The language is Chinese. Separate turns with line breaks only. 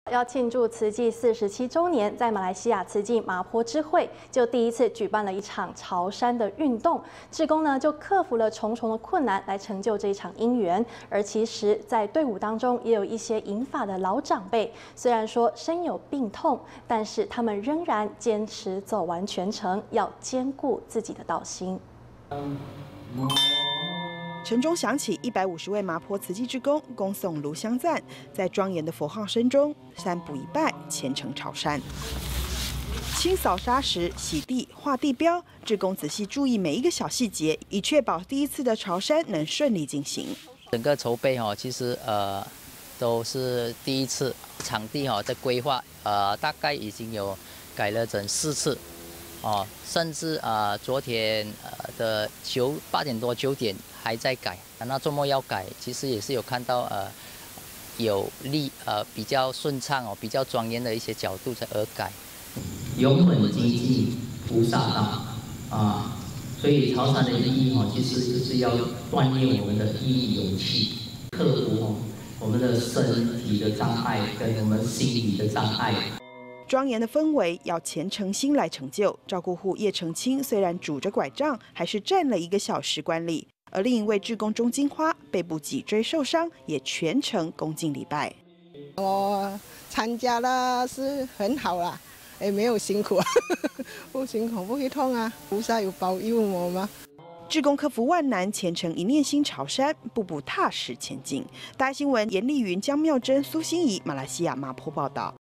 要庆祝慈济47周年，在马来西亚慈济麻坡支会就第一次举办了一场朝山的运动。志工呢就克服了重重的困难来成就这一场因缘。而其实，在队伍当中也有一些银发的老长辈，虽然说身有病痛，但是他们仍然坚持走完全程，要兼顾自己的道心。
城中响起150位麻坡慈济志工恭送炉香赞，在庄严的佛号声中，三步一拜，虔诚朝山。清扫砂石、洗地、画地标，志工仔细注意每一个小细节，以确保第一次的朝山能顺利进行。
整个筹备其实都是第一次，场地的规划大概已经有改了整4次。 甚至昨天的8点多9点还在改，那周末要改，其实也是有看到有比较顺畅比较庄严的一些角度在而改。勇猛精进菩萨道所以朝山的意义其实就是要锻炼我们的毅力勇气，克服我们的身体的障碍跟我们心理的障碍。
庄严的氛围要虔诚心来成就。照顾户叶成清虽然拄着拐杖，还是站了1个小时观礼。而另一位志工钟金花背部脊椎受伤，也全程恭敬礼拜。
我参加了是很好啦，也没有辛苦，不辛苦不会痛啊，菩萨有保佑我吗？
志工克服万难，虔诚一念心朝山，步步踏实前进。大新闻严丽云、江妙珍、苏心怡，马来西亚麻坡报道。